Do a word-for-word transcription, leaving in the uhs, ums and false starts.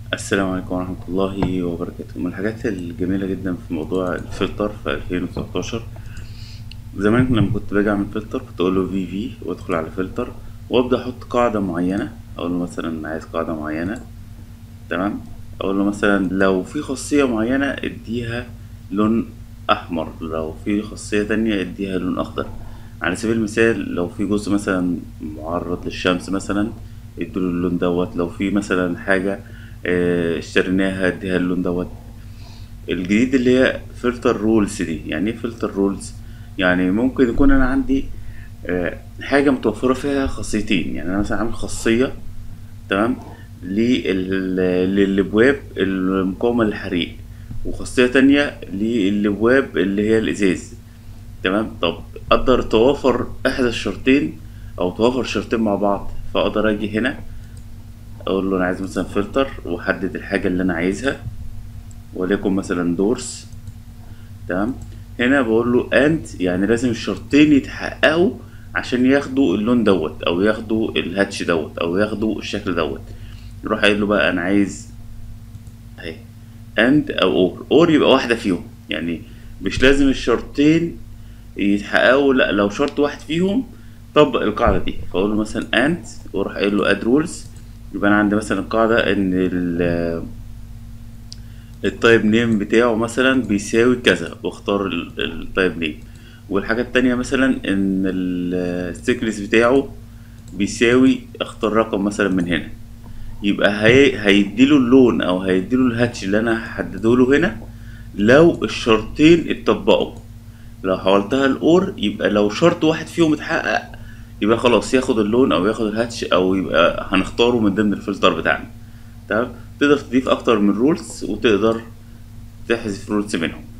السلام عليكم ورحمة الله وبركاته. من الحاجات الجميلة جدا في موضوع الفلتر في ألفين وتسعتاشر، زمان لما كنت باجي أعمل فلتر كنت أقول له في في وأدخل على فلتر وأبدأ أحط قاعدة معينة. أقول له مثلا عايز قاعدة معينة، تمام. أقول له مثلا لو في خاصية معينة اديها لون أحمر، لو في خاصية تانية اديها لون أخضر. على سبيل المثال لو في جزء مثلا معرض للشمس مثلا اديله اللون دوت، لو في مثلا حاجة آه، اشتريناها اديها اللون دوت. الجديد اللي هي فلتر رولز دي، يعني ايه فلتر رولز؟ يعني ممكن يكون انا عندي آه، حاجة متوفرة فيها خاصيتين، يعني انا مثلا عامل خاصية، تمام، لل- للابواب المقاومة للحريق، وخاصية تانية للابواب اللي هي الازاز، تمام. طب اقدر توافر احدى الشرطين او توافر شرطين مع بعض، فاقدر اجي هنا اقول له انا عايز مثلا فلتر واحدد الحاجة اللي انا عايزها، وليكن مثلا دورس، تمام. هنا بقول له اند، يعني لازم الشرطين يتحققوا عشان ياخدوا اللون دوت او ياخدوا الهاتش دوت او ياخدوا الشكل دوت. يروح قايل له بقى انا عايز اهي اند او اور، اور يبقى واحده فيهم، يعني مش لازم الشرطين يتحققوا، لا لو شرط واحد فيهم طبق القاعده دي. فاقول له مثلا اند واروح قايل له اد رولز، يبقى انا عندي مثلا قاعده ان ال- التايب نيم بتاعه مثلا بيساوي كذا، واختار ال- التايب نيم. والحاجة التانية مثلا ان السيكلس بتاعه بيساوي، اختار رقم مثلا من هنا. يبقى هي... هيديله اللون او هيديله الهاتش اللي انا هحدده له هنا لو الشرطين اتطبقوا. لو حولتها الاور يبقى لو شرط واحد فيهم اتحقق يبقى خلاص ياخد اللون او ياخد الهاتش او يبقى هنختاره من ضمن الفلتر بتاعنا، تمام. تقدر تضيف اكتر من رولز وتقدر تحذف رولز منهم.